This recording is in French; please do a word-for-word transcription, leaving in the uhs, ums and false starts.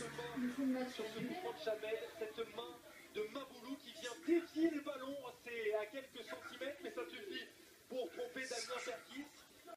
seulement sur ce mouvement de Jamel, cette main de Maboulouk